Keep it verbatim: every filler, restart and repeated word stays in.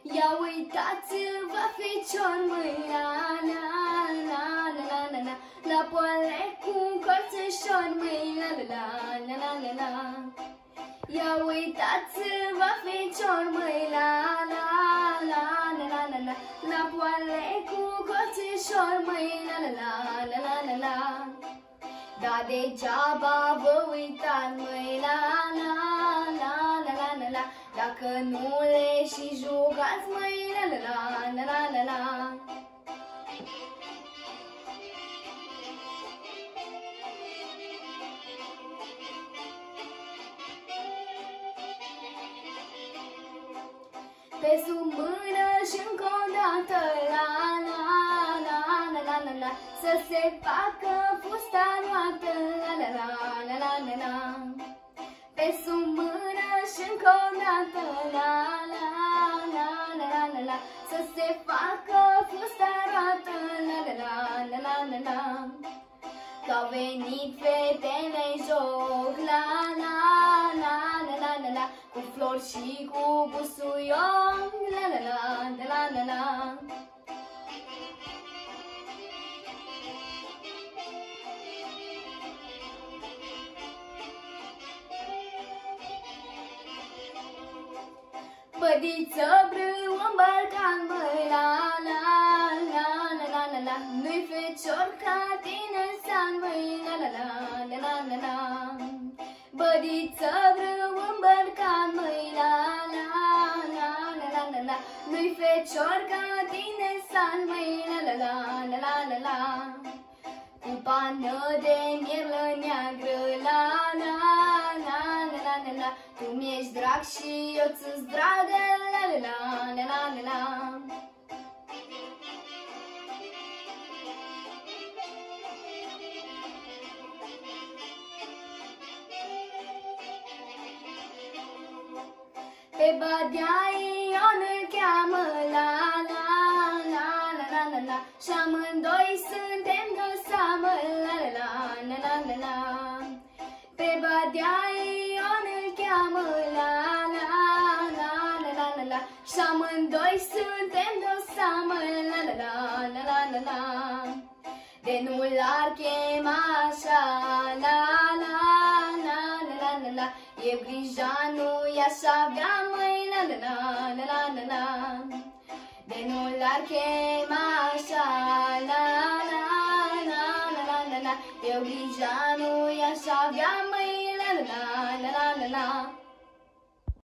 Ia uitați-vă, ficior, măi, la, la, la, la, la, la, la, la poale cu colțișor, măi, la, la, la, la, la, la, la. Ia uitați-vă, ficior, măi, la, la, la, la, la, la, la, la poale cu colțișor, măi, la, la, la, la, la, la, la. Da degeaba vă uitați, măi, la, la, la, la, la, la, la, dacă nu le și jucați, măi, la, la, la, la, la, la, la. Pe sub mână și încă o dată, la, la, la, la, la, la, la, să se facă fusta roată, la, la, la, la, la, la, la. Pe sub mână și încă o dată, la, la, la, la, la, la, la, să se facă fusta roată, la, la, la, la, la, la, la. Că-au venit fetele în joc, la, la, la, la, la, la, la, cu flori și cu busuioc, la, la, la, la, la, la, la. Bădiță brâu îmbarcat, măi, la, la, la, la, la, la, la, nu-i fecior ca tine san, măi, la, la, la, la, la, la, la. Bădiță brâu îmbarcat, măi, la, la, la, la, la, la, la, nu-i fecior ca tine san, măi, la, la, la, la, la, la, la. Cu pană de mirlă neagră, la, la, la, la, la, la, la, tu mi-ești drag și eu ți-s dragă, la, la, la, la, la, la, la. Pe Badea Ion îl cheamă, la, la, la, la, la, la, la, și amândoi suntem de seamă, la, la, la, la, la, la. Pe Badea Ion îl cheamă, la, la, la, la, la, la, la, și amândoi suntem de seamă, la, la, la, la, la, la, la. De nu l-ar chema așa, la, la, la, la, la, la, la, e grija nu i-aș avea, măi, la, la, la, la, la, la, la. De nu l-ar chema așa, la, la, la, la, la, la, la, eu grija nu i-aș avea, măi, la, la, la, la, la, la, la.